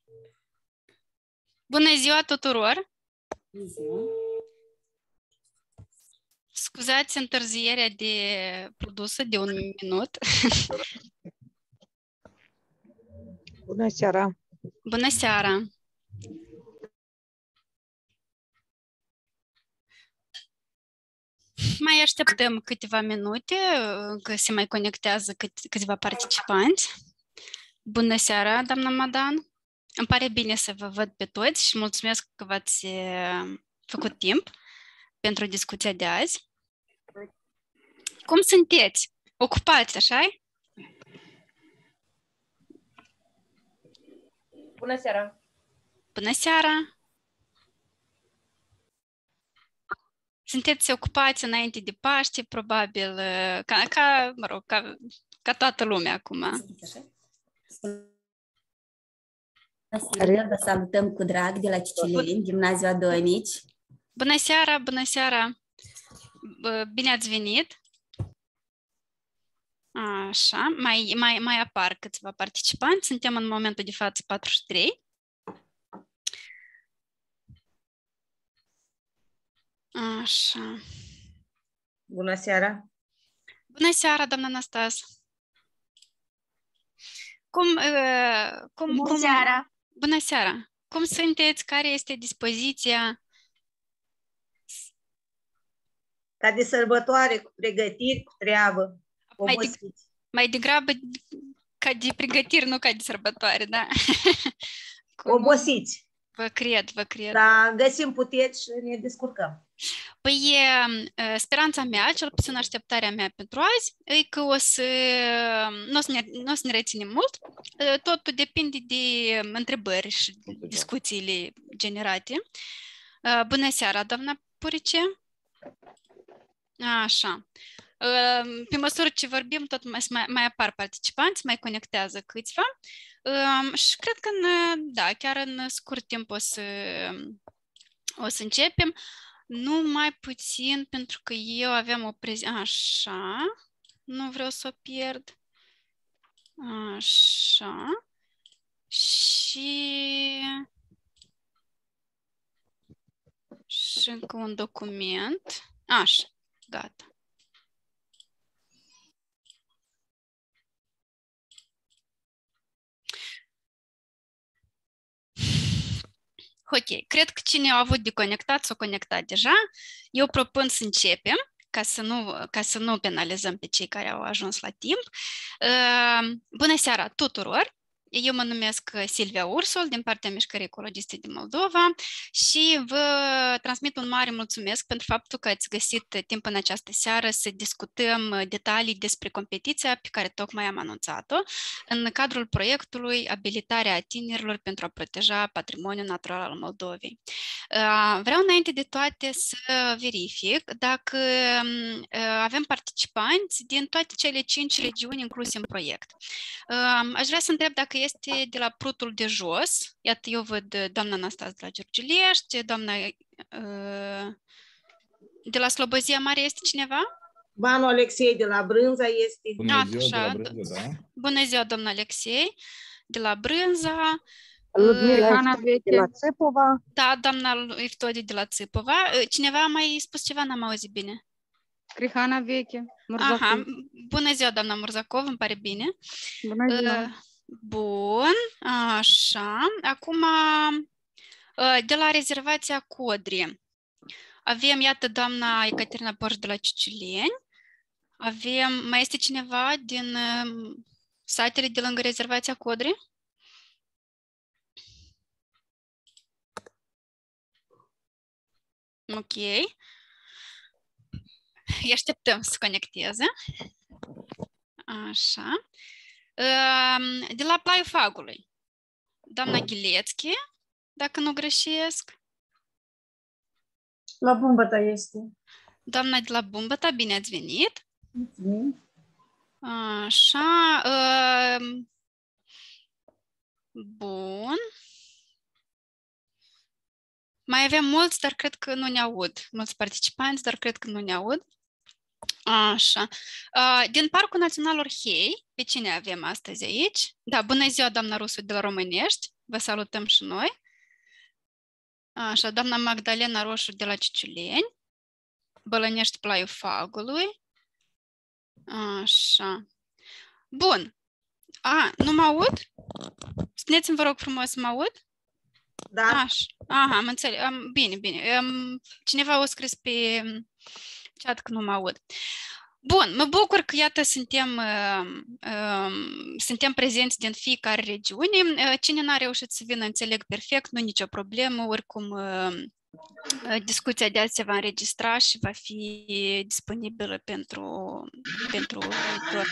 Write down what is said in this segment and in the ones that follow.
Bună ziua tuturor! Scuzați întârzierea de produsă de 1 minut. Bună seara! Bună seara! Mai așteptăm câteva minute, că se mai conectează câțiva participanți. Bună seara, doamna Madan! Îmi pare bine să vă văd pe toți și mulțumesc că v-ați făcut timp pentru discuția de azi. Cum sunteți? Ocupați, așa-i? Bună seara! Bună seara! Sunteți ocupați înainte de Paște, probabil, ca toată lumea acum. Vă salutăm cu drag de la Cicileni, Gimnaziul Adonici. Bună seara, bună seara! Bine ați venit! Așa, mai apar câțiva participanți. Suntem în momentul de față 43. Așa. Bună seara! Bună seara, doamna Anastas! Bună seara! Bună seara! Cum sunteți? Care este dispoziția? Ca de sărbătoare, cu pregătiri, cu treabă. Mai degrabă ca de pregătiri, nu ca de sărbătoare, da? Obosiți. Vă cred, vă cred. Dar găsim puteri și ne descurcăm. Păi speranța mea, cel puțin așteptarea mea pentru azi, e că nu o să ne reținem mult. Totul depinde de întrebări și discuțiile generate. Bună seara, doamna Purice! Așa. Pe măsură ce vorbim, tot mai apar participanți, mai conectează câțiva și cred că chiar în scurt timp o să începem. Nu mai puțin, pentru că eu aveam o prezentare. Așa. Nu vreau să o pierd. Așa. Și încă un document. Așa. Gata. Ok, cred că cine a avut de conectat s-a conectat deja. Eu propun să începem, ca să nu penalizăm pe cei care au ajuns la timp. Bună seara tuturor! Eu mă numesc Silvia Ursul, din partea Mișcării Ecologiste din Moldova și vă transmit un mare mulțumesc pentru faptul că ați găsit timp în această seară să discutăm detalii despre competiția pe care tocmai am anunțat-o în cadrul proiectului Abilitarea tinerilor pentru a proteja patrimoniul natural al Moldovei. Vreau înainte de toate să verific dacă avem participanți din toate cele 5 regiuni incluse în proiect. Aș vrea să întreb dacă este de la Prutul de Jos. Iată, eu văd doamna Anastas de la Giurgiulești, doamna de la Slobozia Mare este cineva? Banu Alexei de la Brânza este. Bună ziua, de la Brânza, da? Bună ziua, domnul Alexei de la Brânza. Ludmila de la Țipova. Da, doamna Iftodi de la Țipova. Cineva a mai spus ceva? N-am auzit bine. Crihana Veche, Murzakov. Aha, bună ziua, doamna Murzakov, îmi pare bine. Bună ziua. Bun, așa. Acum, de la rezervația Codri, avem, iată, doamna Ecaterina Porș de la Cicileni. Mai este cineva din satele de lângă rezervația Codri? Ok. Îi așteptăm să se conecteze. Așa. De la Plaiul Fagului. Doamna Ghilețchi, dacă nu greșesc. La Bumbăta este. Doamna de la Bumbăta, bine ați venit. Mulțumim. Așa. Bun. Mai avem mulți, dar cred că nu ne aud. Mulți participanți, dar cred că nu ne aud. Așa. Din Parcul Național Orhei, pe cine avem astăzi aici? Da, bună ziua, doamna Rusu de la Românești. Vă salutăm și noi. Așa, doamna Magdalena Roșu de la Ciciuleni, Bălănești Plaiul Fagului. Așa. Bun. Nu mă aud? Spuneți-mi, vă rog frumos, mă aud? Da. Așa. Aha, am înțeles. Bine, bine. Cineva a scris pe chat că nu mă aud. Bun, mă bucur că, iată, suntem prezenți din fiecare regiune. Cine n-a reușit să vină, înțeleg perfect, nu nicio problemă. Oricum, discuția de azi se va înregistra și va fi disponibilă pentru viitor.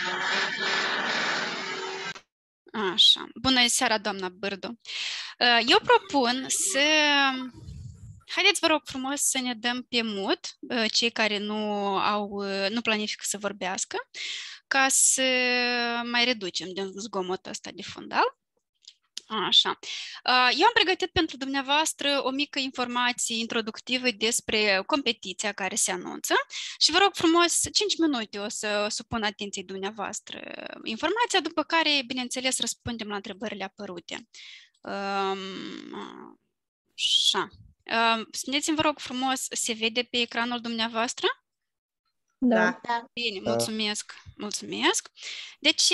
Așa. Bună seara, doamna Bârdu. Eu propun să... Haideți, vă rog frumos, să ne dăm pe mut cei care nu planifică să vorbească, ca să mai reducem din zgomotul ăsta de fundal. Așa. Eu am pregătit pentru dumneavoastră o mică informație introductivă despre competiția care se anunță și vă rog frumos, 5 minute o să supun atenției dumneavoastră informația, după care, bineînțeles, răspundem la întrebările apărute. Așa. Spuneți-mi, vă rog frumos, se vede pe ecranul dumneavoastră? Da. Bine, mulțumesc. Mulțumesc. Deci,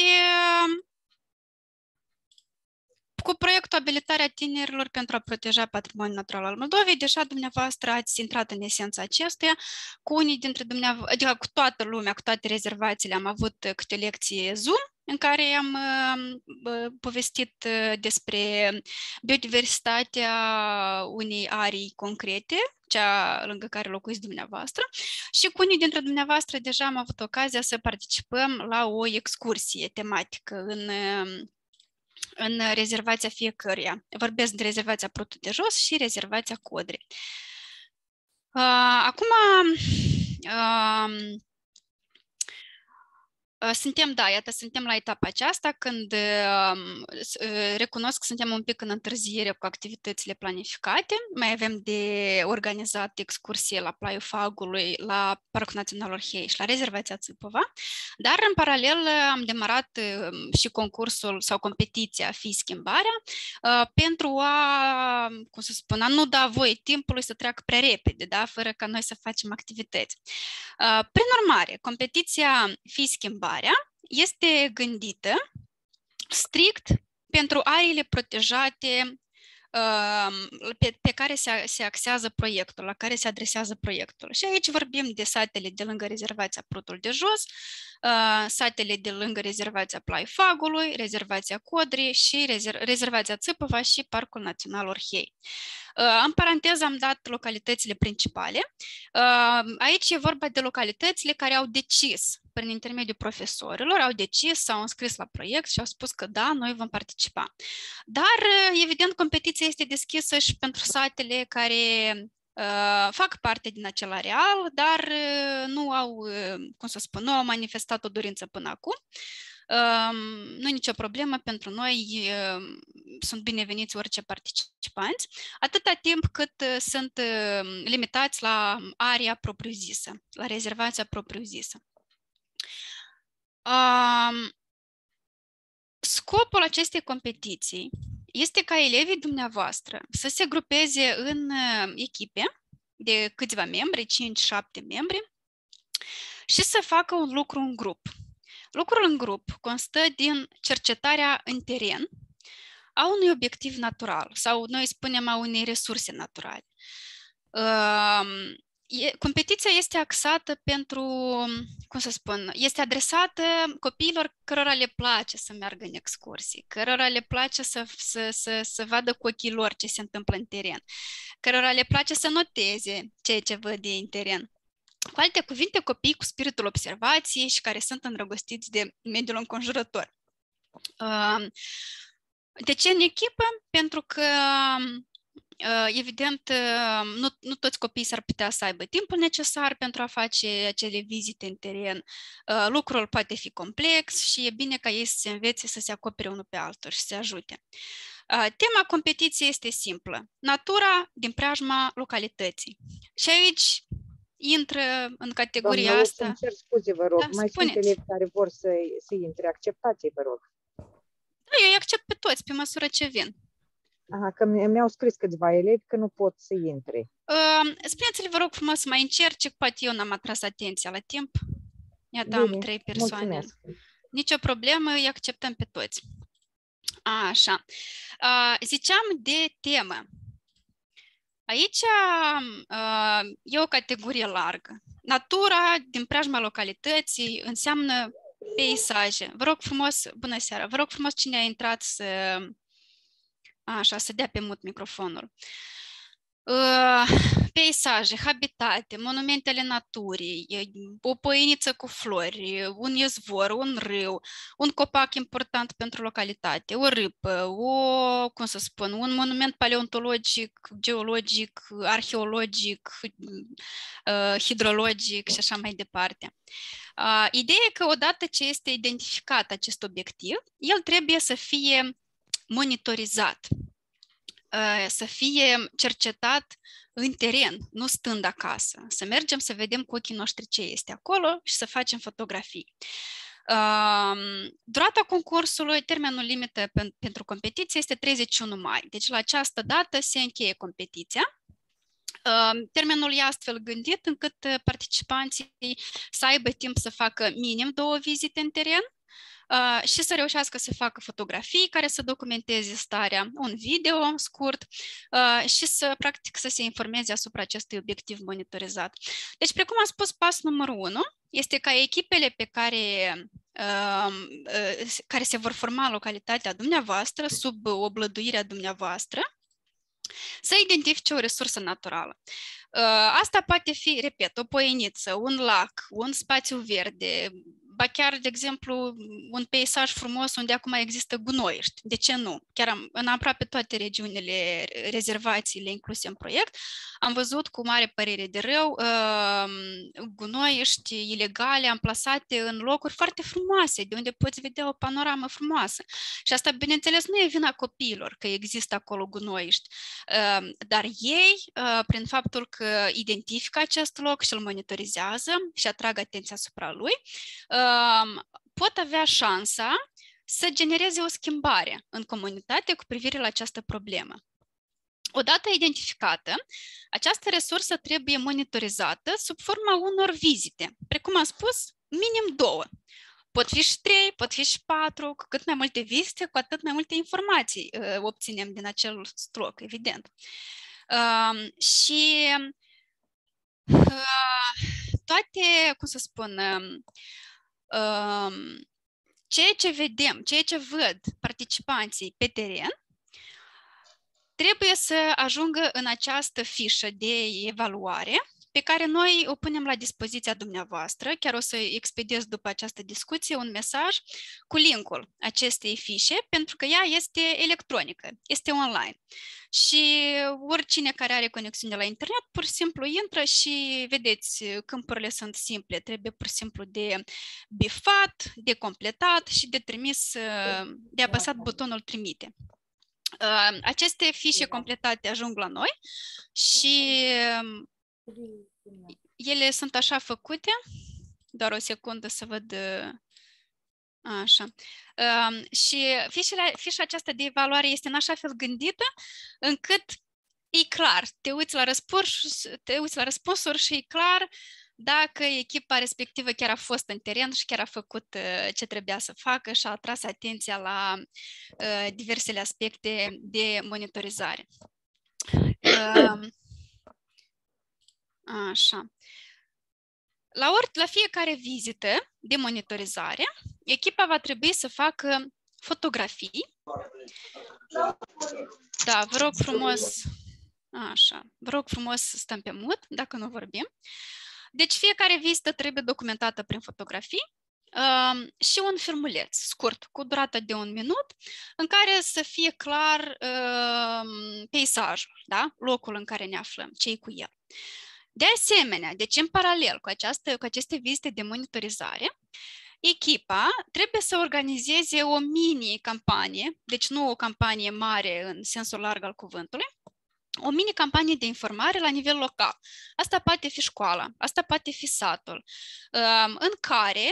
cu proiectul Abilitarea tinerilor pentru a proteja patrimoniul natural al Moldovei, deja dumneavoastră ați intrat în esența acestuia. Cu unii dintre dumneavoastră, adică cu toată lumea, cu toate rezervațiile, am avut câte lecții Zoom, în care am povestit despre biodiversitatea unei arii concrete, cea lângă care locuiți dumneavoastră, și cu unii dintre dumneavoastră deja am avut ocazia să participăm la o excursie tematică în rezervația fiecăruia. Vorbesc de rezervația Prutul de Jos și rezervația Codri. Acum, suntem la etapa aceasta când recunosc că suntem un pic în întârziere cu activitățile planificate. Mai avem de organizat excursie la Plaiul Fagului, la Parcul Național Orhei și la rezervația Țipova, dar în paralel am demarat și concursul sau competiția Fii Schimbarea pentru a nu da voie timpului să treacă prea repede, da? Fără ca noi să facem activități. Prin urmare, competiția Fii Schimbarea este gândită strict pentru ariile protejate pe care se axează proiectul, la care se adresează proiectul. Și aici vorbim de satele de lângă rezervația Prutul de Jos, satele de lângă rezervația Plaiul Fagului, rezervația Codri și rezervația Țipova și Parcul Național Orhei. În paranteză am dat localitățile principale. Aici e vorba de localitățile care au decis, prin intermediul profesorilor, au decis, s-au înscris la proiect și au spus că da, noi vom participa. Dar, evident, competiția este deschisă și pentru satele care fac parte din acel areal, dar nu au, nu au manifestat o dorință până acum. Nu e nicio problemă pentru noi, sunt bineveniți orice participanți, atâta timp cât sunt limitați la area propriu-zisă, la rezervația propriu-zisă. Scopul acestei competiții este ca elevii dumneavoastră să se grupeze în echipe de câțiva membri, 5-7 membri, și să facă un lucru în grup. Lucrul în grup constă din cercetarea în teren a unui obiectiv natural sau noi spunem a unei resurse naturale. Competiția este axată este adresată copiilor cărora le place să meargă în excursii, cărora le place să vadă cu ochii lor ce se întâmplă în teren, cărora le place să noteze ceea ce văd ei în teren. Cu alte cuvinte, copii cu spiritul observației și care sunt îndrăgostiți de mediul înconjurător. De ce în echipă? Pentru că evident, nu toți copiii s-ar putea să aibă timpul necesar pentru a face acele vizite în teren. Lucrul poate fi complex și e bine ca ei să se învețe să se acopere unul pe altul și să se ajute. Tema competiției este simplă. Natura din preajma localității. Și aici intră în categoria Doamna, asta. îmi cer scuze, vă rog. Da, mai spuneți. sunt elevi care vor să intre. Acceptați-i, vă rog. Da, eu îi accept pe toți, pe măsură ce vin. Aha, că mi-au scris câțiva elevi că nu pot să intre. Spuneți-le, vă rog frumos, să mai încerce, poate eu n-am atras atenția la timp. Iată, am 3 persoane. Mulțumesc. Nicio problemă, îi acceptăm pe toți. Așa. Ziceam de temă. Aici e o categorie largă. Natura din preajma localității înseamnă peisaje. Vă rog frumos, bună seara, vă rog frumos cine a intrat să dea pe mut microfonul. Peisaje, habitate, monumentele naturii, o poieniță cu flori, un izvor, un râu, un copac important pentru localitate, o râpă, un monument paleontologic, geologic, arheologic, hidrologic și așa mai departe. Ideea e că odată ce este identificat acest obiectiv, el trebuie să fie monitorizat, să fie cercetat în teren, nu stând acasă. Să mergem să vedem cu ochii noștri ce este acolo și să facem fotografii. Durata concursului, termenul limită pentru competiție este 31 mai. Deci la această dată se încheie competiția. Termenul e astfel gândit încât participanții să aibă timp să facă minim 2 vizite în teren și să reușească să facă fotografii care să documenteze starea, un video scurt și practic să se informeze asupra acestui obiectiv monitorizat. Deci, precum am spus, pasul numărul 1 este ca echipele pe care se vor forma în localitatea dumneavoastră, sub oblăduirea dumneavoastră, să identifice o resursă naturală. Asta poate fi, repet, o poieniță, un lac, un spațiu verde, ba chiar, de exemplu, un peisaj frumos unde acum există gunoiești. De ce nu? Chiar în aproape toate regiunile, rezervațiile incluse în proiect, am văzut cu mare părere de rău gunoiești ilegale amplasate în locuri foarte frumoase, de unde poți vedea o panoramă frumoasă. Și asta, bineînțeles, nu e vina copiilor că există acolo gunoiești, dar ei, prin faptul că identifică acest loc și îl monitorizează și atrag atenția asupra lui, pot avea șansa să genereze o schimbare în comunitate cu privire la această problemă. Odată identificată, această resursă trebuie monitorizată sub forma unor vizite. Precum am spus, minim 2. Pot fi și 3, pot fi și 4, cu cât mai multe vizite, cu atât mai multe informații obținem din acel loc, evident. Și toate, cum să spun, ceea ce vedem, ceea ce văd participanții pe teren, trebuie să ajungă în această fișă de evaluare pe care noi o punem la dispoziția dumneavoastră. Chiar o să expediez după această discuție un mesaj cu linkul acestei fișe, pentru că ea este electronică, este online. Și oricine care are conexiune la internet, pur și simplu intră și vedeți, câmpurile sunt simple, trebuie pur și simplu de bifat, de completat și de trimis, de apăsat butonul trimite. Aceste fișe completate ajung la noi și ele sunt așa făcute, doar o secundă să văd, așa, și fișa aceasta de evaluare este în așa fel gândită încât e clar, te uiți la răspunsuri și e clar dacă echipa respectivă chiar a fost în teren și chiar a făcut ce trebuia să facă și a atras atenția la diversele aspecte de monitorizare. Așa. La fiecare vizită de monitorizare, echipa va trebui să facă fotografii. Da, vă rog frumos, așa, vă rog frumos să stăm pe mut, dacă nu vorbim. Deci fiecare vizită trebuie documentată prin fotografii și un filmuleț scurt, cu durată de 1 minut, în care să fie clar peisajul, da? Locul în care ne aflăm, ce-i cu el. De asemenea, deci în paralel cu aceste vizite de monitorizare, echipa trebuie să organizeze o mini-campanie, deci nu o campanie mare în sensul larg al cuvântului, o mini-campanie de informare la nivel local. Asta poate fi școala, asta poate fi satul, în care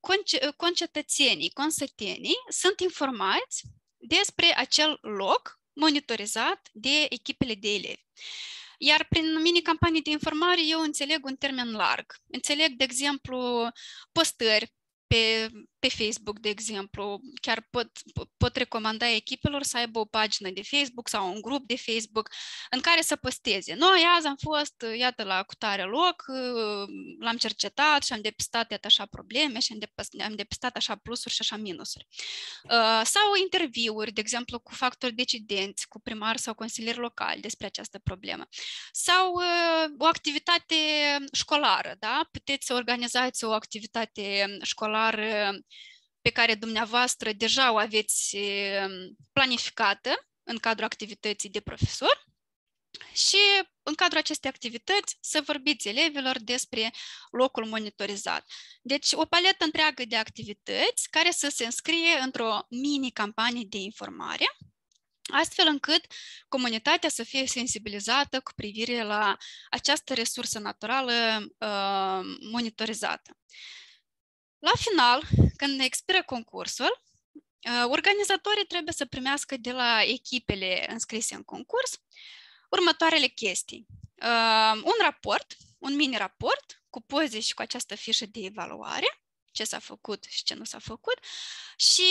concetățenii, consătenii sunt informați despre acel loc monitorizat de echipele de elevi. Iar prin mini-campanii de informare eu înțeleg un termen larg. Înțeleg, de exemplu, postări pe Facebook, de exemplu. Chiar pot recomanda echipelor să aibă o pagină de Facebook sau un grup de Facebook în care să posteze. Noi azi am fost, iată, la cutare loc, l-am cercetat și am depistat, iată, așa probleme și am depistat așa plusuri și așa minusuri. Sau interviuri, de exemplu, cu factori decidenți, cu primari sau consilieri locali despre această problemă. Sau o activitate școlară, da? Puteți să organizați o activitate școlară pe care dumneavoastră deja o aveți planificată în cadrul activității de profesor și în cadrul acestei activități să vorbiți elevilor despre locul monitorizat. Deci o paletă întreagă de activități care să se înscrie într-o mini-campanie de informare, astfel încât comunitatea să fie sensibilizată cu privire la această resursă naturală monitorizată. La final, când expiră concursul, organizatorii trebuie să primească de la echipele înscrise în concurs următoarele chestii. Un raport, un mini-raport cu poze și cu această fișă de evaluare, ce s-a făcut și ce nu s-a făcut, și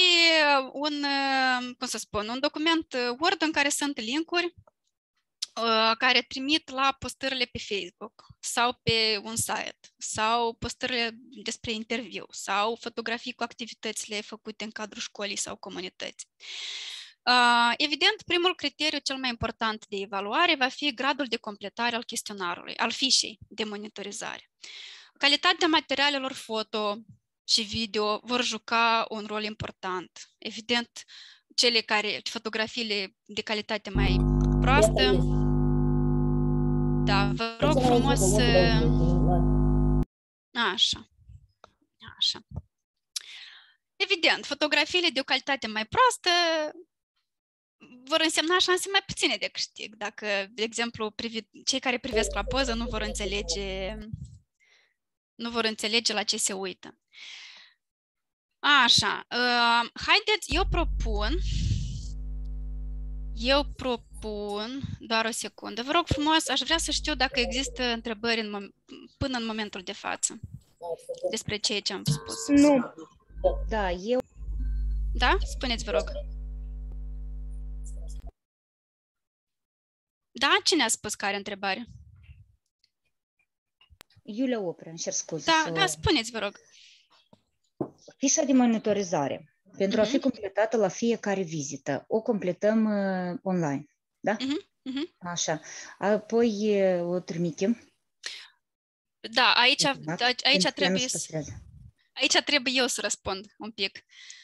un document Word în care sunt linkuri care trimit la postările pe Facebook sau pe un site sau postările despre interviu sau fotografii cu activitățile făcute în cadrul școlii sau comunității. Evident, primul criteriu cel mai important de evaluare va fi gradul de completare al chestionarului, al fișei de monitorizare. Calitatea materialelor foto și video vor juca un rol important. Evident, fotografiile de calitate mai proastă. Da, vă rog frumos să... Așa. Evident, fotografiile de o calitate mai proastă vor însemna șanse mai puține de câștig. Dacă, de exemplu, cei care privesc la poză nu vor înțelege la ce se uită. Așa, haideți, eu propun, doar o secundă, vă rog frumos, aș vrea să știu dacă există întrebări până în momentul de față despre ceea ce am spus. Nu. Da, eu... Da? Spuneți, vă rog. Da? Cine a spus că are întrebare? Iulia Oprea, îmi cer scuze. Da, spuneți, vă rog. Fișa de monitorizare, pentru a fi completată la fiecare vizită, o completăm online, da? Așa. Apoi o trimitem. Da, aici trebuie eu să răspund un pic.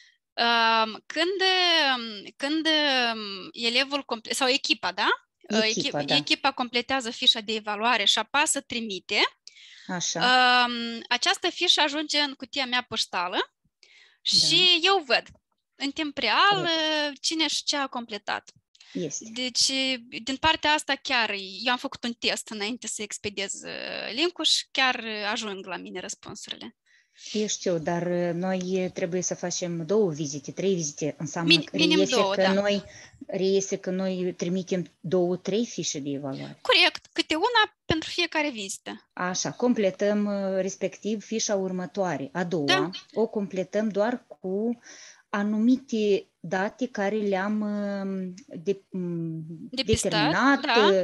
Când elevul sau echipa, da? Echipa completează fișa de evaluare și apasă trimite. Așa. Această fișă ajunge în cutia mea poștală și eu văd în timp real cine și ce a completat. Este. Deci, din partea asta chiar, eu am făcut un test înainte să expediez link-ul și chiar ajung la mine răspunsurile. Eu știu, dar noi trebuie să facem 2 vizite, 3 vizite. Înseamnă reiese că noi trimitem 2-3 fișe de evaluare. Corect, câte una pentru fiecare vizită. Așa, completăm respectiv fișa următoare. A doua, o completăm doar cu anumite date care le-am determinat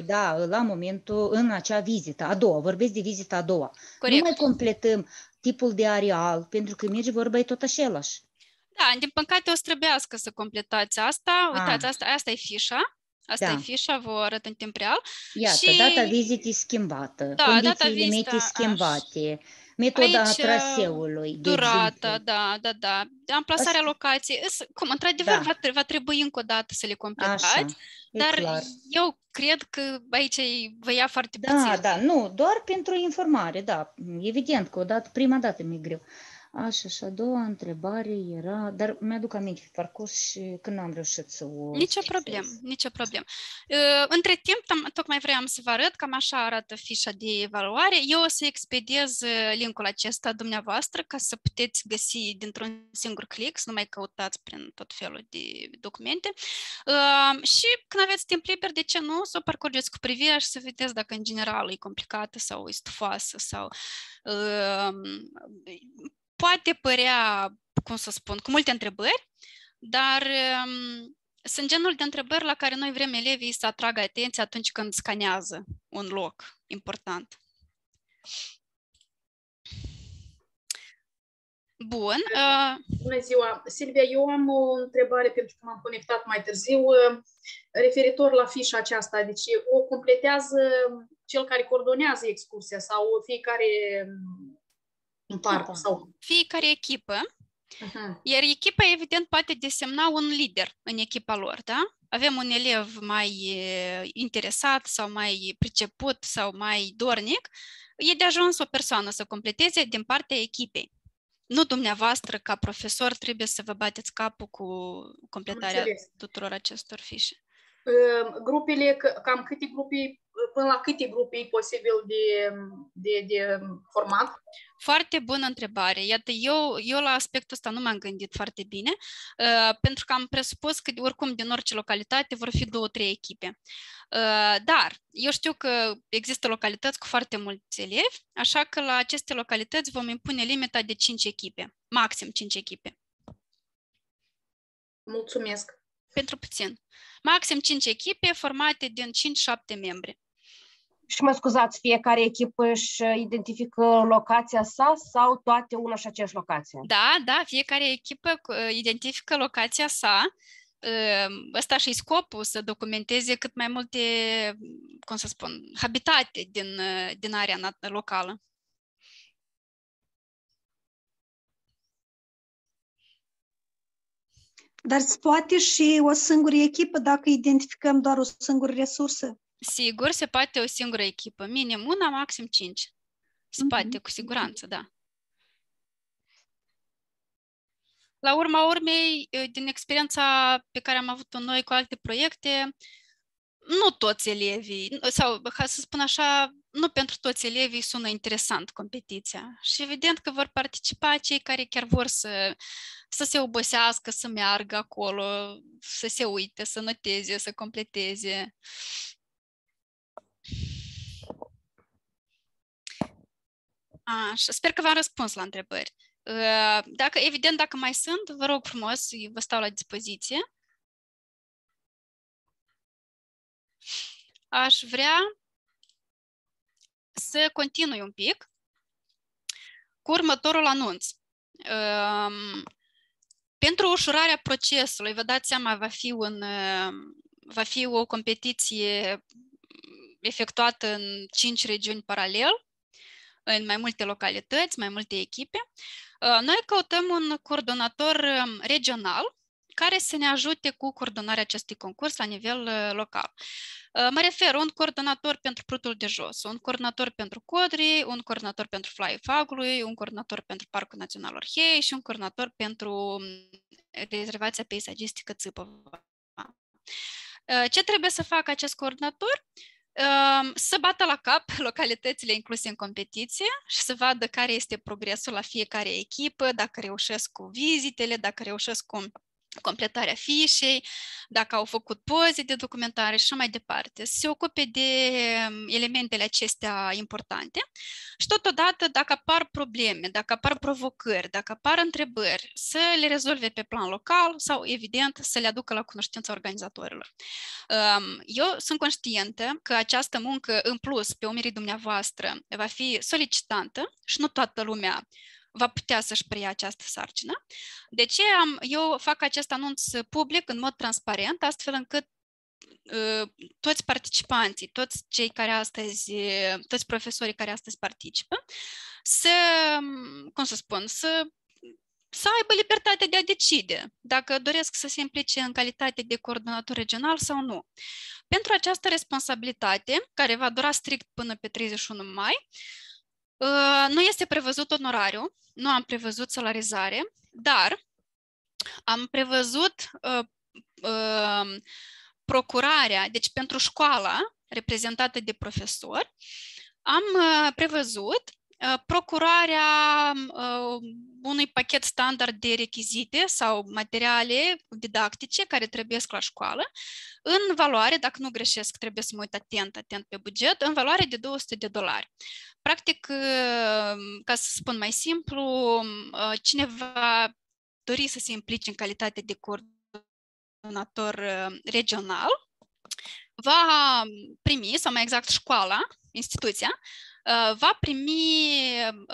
în acea vizită. A doua, vorbesc de vizita a doua. Corect. Nu mai completăm tipul de areal, pentru că merge vorba e tot același. Da, din păcate o să trebuiască să completați asta. Uitați, asta e fișa. Asta e fișa, vă arăt în timp real. Iată, data vizitei schimbată, condițiile limite schimbate, metoda traseului. Durata, da. Amplasarea locației. Într-adevăr, va trebui încă o dată să le completați, dar eu cred că aici vă ia foarte puțin. Da, nu, doar pentru informare, da. Evident că prima dată mi-e greu. Așa, a doua întrebare era, dar mi-aduc aminte pe parcurs și când am reușit să o Nicio problemă, nicio problemă. Între timp, tocmai vreau să vă arăt, cam așa arată fișa de evaluare. Eu o să expediez linkul acesta dumneavoastră ca să puteți găsi dintr-un singur click, să nu mai căutați prin tot felul de documente. Și când aveți timp liber, de ce nu, să o parcurgeți cu privirea și să vedeți dacă în general e complicată sau e stufoasă sau... poate părea, cum să spun, cu multe întrebări, dar sunt genul de întrebări la care noi vrem elevii să atragă atenție atunci când scanează un loc important. Bun. Bună ziua! Silvia, eu am o întrebare pentru că m-am conectat mai târziu referitor la fișa aceasta. Deci o completează cel care coordonează excursia sau fiecare în parte? Sau... Fiecare echipă. Iar echipa, evident, poate desemna un lider în echipa lor, da? Avem un elev mai interesat sau mai priceput sau mai dornic, e de ajuns o persoană să completeze din partea echipei. Nu dumneavoastră, ca profesor, trebuie să vă bateți capul cu completarea tuturor acestor fișe. Grupele, cam câte grupe, până la câte grupe e posibil de format? Foarte bună întrebare. Iată, eu la aspectul ăsta nu m-am gândit foarte bine, pentru că am presupus că oricum din orice localitate vor fi 2-3 echipe. Dar eu știu că există localități cu foarte mulți elevi, așa că la aceste localități vom impune limita de 5 echipe, maxim 5 echipe. Mulțumesc! Pentru puțin. Maxim 5 echipe formate din 5-7 membri. Și mă scuzați, fiecare echipă își identifică locația sa sau toate una și aceeași locație? Da, fiecare echipă identifică locația sa. Ăsta și-i scopul, să documenteze cât mai multe, cum să spun, habitate din area locală. Dar se poate și o singură echipă dacă identificăm doar o singură resursă? Sigur, se poate o singură echipă, minim una, maxim 5. Se poate, cu siguranță, da. La urma urmei, din experiența pe care am avut-o noi cu alte proiecte, nu toți elevii, sau, ca să spun așa, nu pentru toți elevii sună interesant competiția. Și evident că vor participa cei care chiar vor să se obosească, să meargă acolo, să se uite, să noteze, să completeze. Așa, sper că v-am răspuns la întrebări. Dacă mai sunt, vă rog frumos, vă stau la dispoziție. Aș vrea să continui un pic cu următorul anunț. Pentru ușurarea procesului, vă dați seama, va fi o competiție efectuată în 5 regiuni paralel, în mai multe localități, mai multe echipe. Noi căutăm un coordonator regional care să ne ajute cu coordonarea acestui concurs la nivel local. Mă refer un coordonator pentru Prutul de Jos, un coordonator pentru Codri, un coordonator pentru Flaie Fagului, un coordonator pentru Parcul Național Orhei și un coordonator pentru rezervația peisagistică Țipăva. Ce trebuie să facă acest coordonator? Să bată la cap localitățile incluse în competiție și să vadă care este progresul la fiecare echipă, dacă reușesc cu vizitele, dacă reușesc cu completarea fișei, dacă au făcut poze de documentare și așa mai departe. Să se ocupe de elementele acestea importante și totodată dacă apar probleme, dacă apar provocări, dacă apar întrebări, să le rezolve pe plan local sau, evident, să le aducă la cunoștința organizatorilor. Eu sunt conștientă că această muncă în plus pe umerii dumneavoastră va fi solicitantă și nu toată lumea va putea să-și preia această sarcină. De ce eu fac acest anunț public în mod transparent, astfel încât toți participanții, toți cei care astăzi, toți profesorii care astăzi participă, să aibă libertatea de a decide dacă doresc să se implice în calitate de coordonator regional sau nu. Pentru această responsabilitate, care va dura strict până pe 31 mai, Nu este prevăzut onorariu, nu am prevăzut salarizare, dar am prevăzut procurarea, deci pentru școala reprezentată de profesori, am prevăzut procurarea unui pachet standard de rechizite sau materiale didactice care trebuie la școală, în valoare, dacă nu greșesc, trebuie să mă uit atent pe buget, în valoare de $200. Practic, ca să spun mai simplu, cine va dori să se implice în calitate de coordonator regional, va primi, sau mai exact școala, instituția, va primi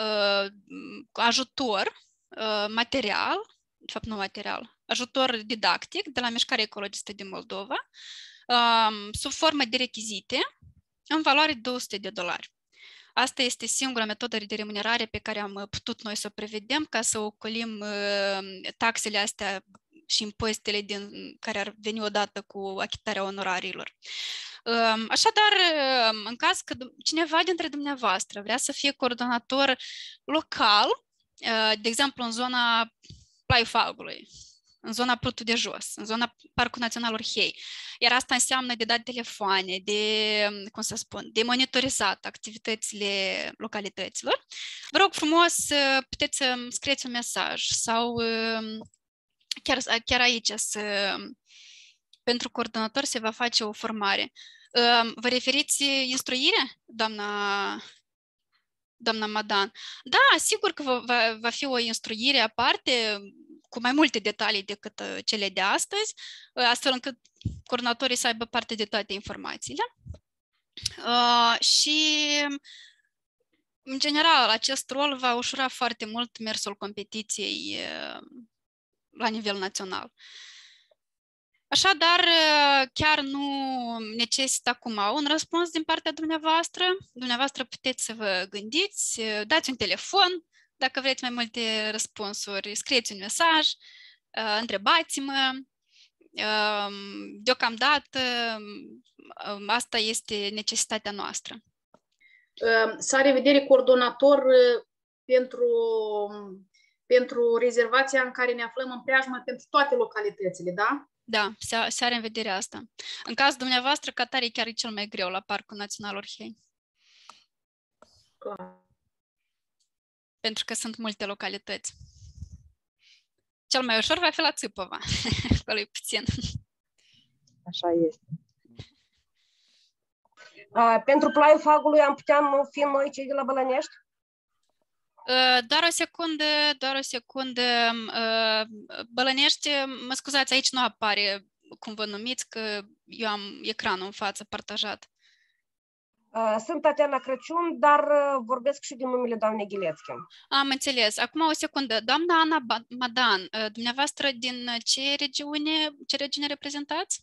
ajutor material, de fapt nu material, ajutor didactic de la Mișcarea Ecologistă din Moldova, sub formă de rechizite, în valoare de $200. Asta este singura metodă de remunerare pe care am putut noi să o prevedem ca să ocolim taxele astea și impozitele care ar veni odată cu achitarea onorariilor. Așadar, în caz că cineva dintre dumneavoastră vrea să fie coordonator local, de exemplu în zona Plaiul Falgului, în zona Prutul de Jos, în zona Parcul Național Orhei, iar asta înseamnă de dat telefoane, de monitorizat activitățile localităților, vă rog frumos, puteți să scrieți un mesaj sau chiar aici pentru coordonator se va face o formare. Vă referiți instruire, doamna Madan? Da, sigur că va fi o instruire aparte, cu mai multe detalii decât cele de astăzi, astfel încât coordonatorii să aibă parte de toate informațiile. Și, în general, acest rol va ușura foarte mult mersul competiției la nivel național. Așadar, chiar nu necesită acum un răspuns din partea dumneavoastră. Dumneavoastră puteți să vă gândiți, dați un telefon, dacă vreți mai multe răspunsuri, scrieți un mesaj, întrebați-mă. Deocamdată, asta este necesitatea noastră. Să are vedere coordonator pentru rezervația în care ne aflăm în preajmă pentru toate localitățile, da? Da, se are în vedere asta. În cazul dumneavoastră, Qatar e chiar cel mai greu la Parcul Național Orhei. Clar. Pentru că sunt multe localități. Cel mai ușor va fi la Țipova. Acolo e puțin. Așa este. Pentru Plaiul Falgului am putea fi noi cei de la Bălănești? Doar o secundă. Bălănești, mă scuzați, aici nu apare cum vă numiți, că eu am ecranul în față partajat. Sunt Tatiana Crăciun, dar vorbesc și din numele doamnei Ghilețchi. Am înțeles. Acum o secundă. Doamna Ana Madan, dumneavoastră din ce regiune reprezentați?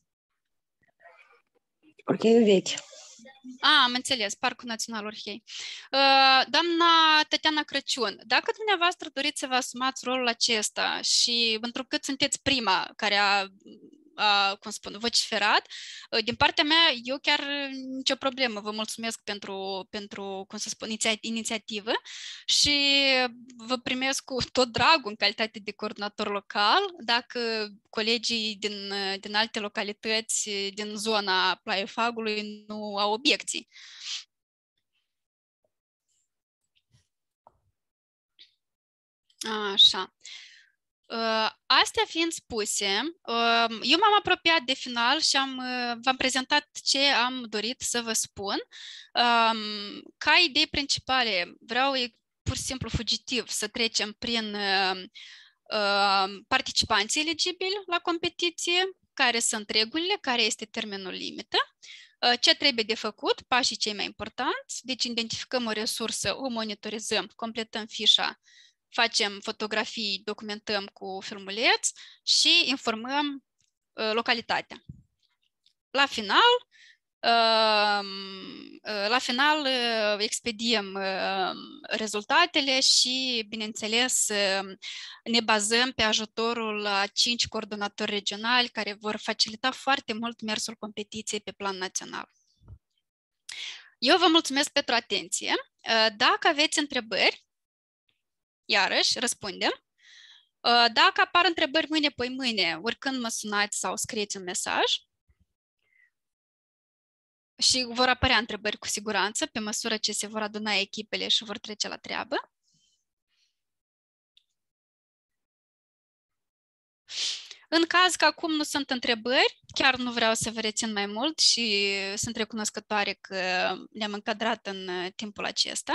Orheiul Vechi. Am înțeles, Parcul Național Orhei. Doamna Tatiana Crăciun, dacă dumneavoastră doriți să vă asumați rolul acesta și întrucât sunteți prima care a vociferat, din partea mea, eu chiar nicio problemă, vă mulțumesc pentru inițiativă și vă primesc cu tot dragul în calitate de coordonator local, dacă colegii din alte localități din zona Plaiului Falgului nu au obiecții. Așa. Astea fiind spuse, eu m-am apropiat de final și v-am prezentat ce am dorit să vă spun. Ca idei principale, vreau pur și simplu fugitiv să trecem prin participanții eligibili la competiție, care sunt regulile, care este termenul limită, ce trebuie de făcut, pașii cei mai importanți, deci identificăm o resursă, o monitorizăm, completăm fișa, facem fotografii, documentăm cu filmuleț și informăm localitatea. La final expediem rezultatele și, bineînțeles, ne bazăm pe ajutorul a 5 coordonatori regionali care vor facilita foarte mult mersul competiției pe plan național. Eu vă mulțumesc pentru atenție. Dacă aveți întrebări, iarăși, răspundem. Dacă apar întrebări mâine, poi mâine, oricând mă sunați sau scrieți un mesaj. Și vor apărea întrebări cu siguranță pe măsură ce se vor aduna echipele și vor trece la treabă. În caz că acum nu sunt întrebări, chiar nu vreau să vă rețin mai mult și sunt recunoscătoare că ne-am încadrat în timpul acesta.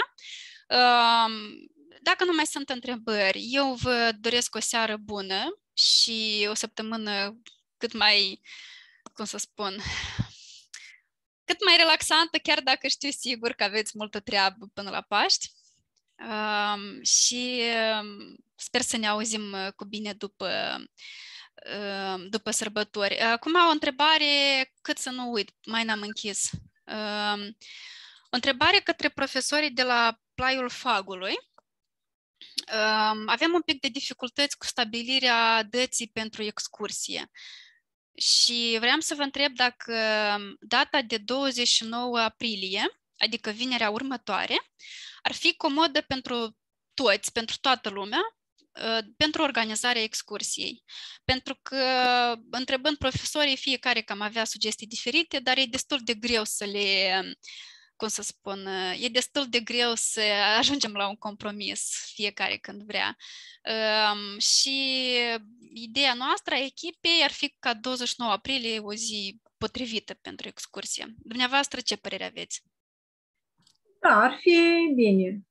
Dacă nu mai sunt întrebări, eu vă doresc o seară bună și o săptămână cât mai, cum să spun, cât mai relaxantă, chiar dacă știu sigur că aveți multă treabă până la Paști. Și sper să ne auzim cu bine după sărbători. Acum o întrebare, cât să nu uit, mai n-am închis. O întrebare către profesorii de la Plaiul Fagului. Avem un pic de dificultăți cu stabilirea dății pentru excursie. Și vreau să vă întreb dacă data de 29 aprilie, adică vinerea următoare, ar fi comodă pentru toți, pentru toată lumea, pentru organizarea excursiei. Pentru că, întrebând profesorii, fiecare cam avea sugestii diferite, dar e destul de greu să le, cum să spun, e destul de greu să ajungem la un compromis fiecare când vrea. Și ideea noastră a echipei ar fi ca 29 aprilie o zi potrivită pentru excursie. Dumneavoastră, ce părere aveți? Da, ar fi bine.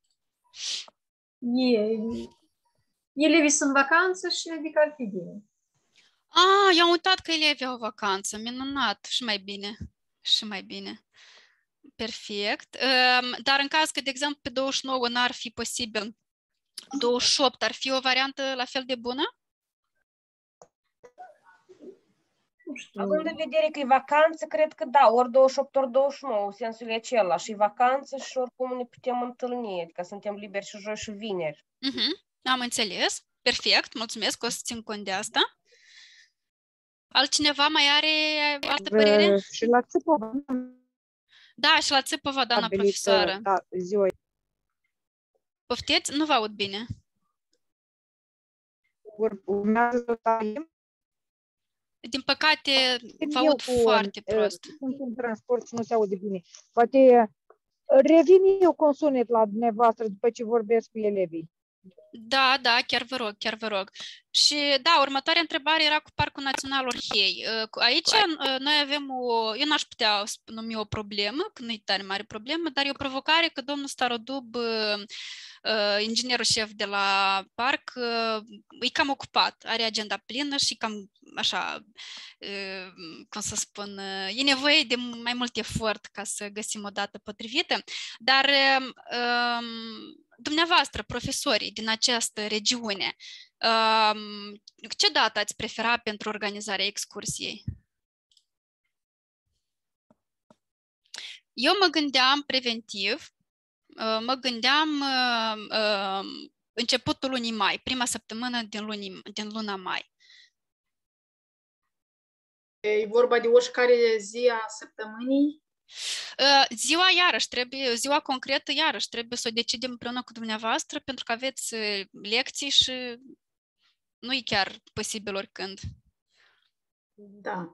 Elevii sunt vacanță și adică ar fi bine. I-am uitat că elevii au vacanță. Minunat. Și mai bine. Și mai bine. Perfect. Dar în caz că, de exemplu, pe 29 n-ar fi posibil, 28 ar fi o variantă la fel de bună? Având în vedere că e vacanță, cred că da, ori 28, ori 29, sensul e același. E vacanță și oricum ne putem întâlni, adică suntem liberi și joi și vineri. Am înțeles. Perfect, mulțumesc, o să țin cont de asta. Altcineva mai are altă părere? Și la Țipova. Da, și la Țipova, doamna profesoară. Da, ziua. Poftiți? Nu vă aud bine. Urmează să taiem. Din păcate, vă aud foarte prost. Sunt în transport și nu se aude bine. Poate revin eu cu un sunet la dumneavoastră după ce vorbesc cu elevii. Da, chiar vă rog. Și da, următoarea întrebare era cu Parcul Național Orhei. Aici noi avem eu n-aș putea numi o problemă, că nu e tare mare problemă, dar e o provocare că domnul Starodub, inginerul șef de la parc, e cam ocupat, are agenda plină și cam așa, cum să spun, e nevoie de mai mult efort ca să găsim o dată potrivită, dar dumneavoastră, profesorii din această regiune, ce dată ați prefera pentru organizarea excursiei? Eu mă gândeam preventiv, începutul lunii mai, prima săptămână din luna mai. E vorba de oricare zi a săptămânii? Ziua concretă iarăși trebuie să o decidem împreună cu dumneavoastră pentru că aveți lecții și nu e chiar posibil oricând. Da.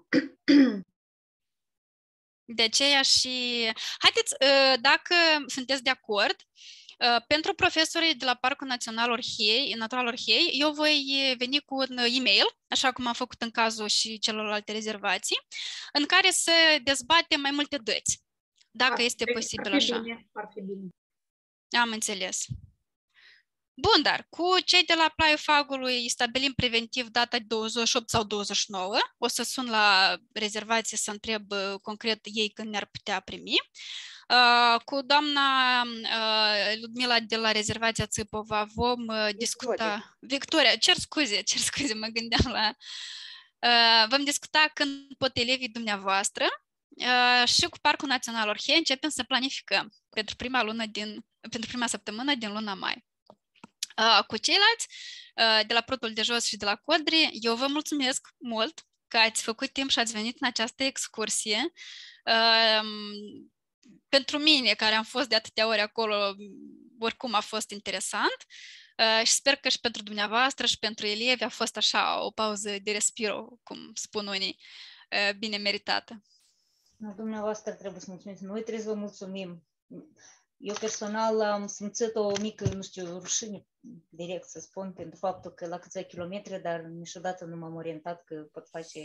De aceea și... Haideți, dacă sunteți de acord, pentru profesorii de la Parcul Național Natural Orhei, eu voi veni cu un e-mail, așa cum am făcut în cazul și celorlalte rezervații, în care să dezbatem mai multe dăți, dacă este posibil așa. Ar fi bine. Am înțeles. Bun, dar cu cei de la Plaiul Fagului stabilim preventiv data 28 sau 29. O să sun la rezervație să întreb concret ei când ne-ar putea primi. Cu doamna Ludmila de la rezervația Țipova vom discuta... Victoria, cer scuze, mă gândeam la... Vom discuta când pot elevii dumneavoastră și cu Parcul Național Orhei începem să planificăm pentru prima săptămână din luna mai. Cu ceilalți de la Prutul de Jos și de la Codri, eu vă mulțumesc mult că ați făcut timp și ați venit în această excursie. pentru mine, care am fost de atâtea ori acolo, oricum a fost interesant și sper că și pentru dumneavoastră și pentru elevi a fost așa o pauză de respiro, cum spun unii, bine meritată. Dumneavoastră trebuie să mulțumiți. Noi trebuie să vă mulțumim. Eu personal am simțit o mică, nu știu, rușine, direct să spun, pentru faptul că la câțiva kilometri, dar niciodată nu m-am orientat că pot face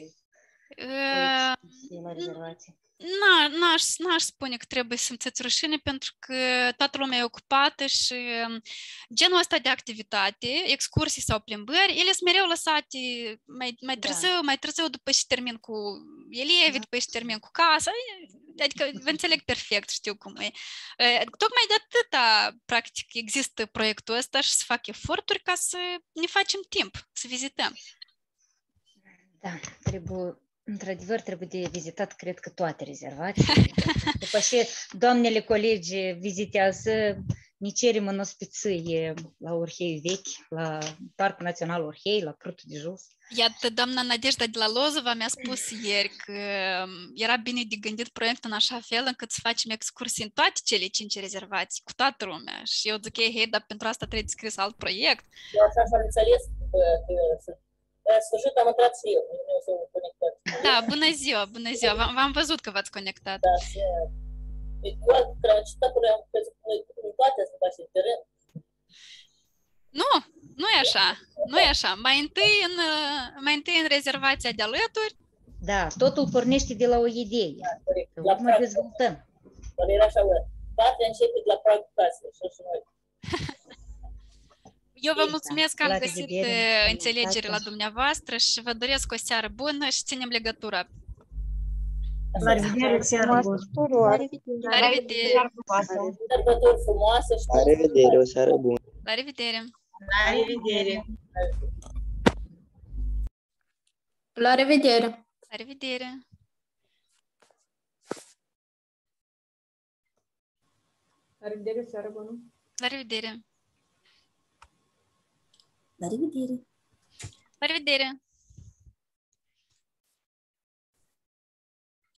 la rezervație. N-aș spune că trebuie să simțiți rușine, pentru că toată lumea e ocupată și genul ăsta de activitate, excursii sau plimbări, ele sunt mereu lăsate mai târziu după ce termin cu elevii, după ce termin cu casa, adică vă înțeleg perfect, știu cum e. Tocmai de atâta, practic, există proiectul ăsta și să fac eforturi ca să ne facem timp, să vizităm. Da, într-adevăr, trebuie de vizitat, cred că toate rezervațiile. După ce doamnele colegi vizitează, ne cerem în ospiție la Orhei Vechi, la Parcul Național Orhei, la Prutul de Jos. Iată, doamna Nadejda de la Lozova mi-a spus ieri că era bine de gândit proiectul în așa fel încât să facem excursii în toate cele 5 rezervații, cu toată lumea. Și eu zic, hei, dar pentru asta trebuie de scris alt proiect. Eu așa am înțeles că în sfârșit am intrat și eu, nu s-au conectat. Da, bună ziua, v-am văzut că v-ați conectat. Da, și eu cred că am crezut că noi toate să facem teren. Nu e așa, nu e așa. Mai întâi în rezervația de alături. Da, totul pornește de la o idee. Da, urmă dezvoltăm. Dar era așa, partea începe de la pragul casei, și noi. Eu vă mulțumesc că am găsit înțelegere la dumneavoastră și vă doresc o seară bună și ținem legătura. La revedere, seară bună! La revedere! Sărbători frumoase! La revedere, o seară bună! La revedere! La revedere! La revedere! La revedere! La revedere, seară bună! La revedere! La revedere! La revedere!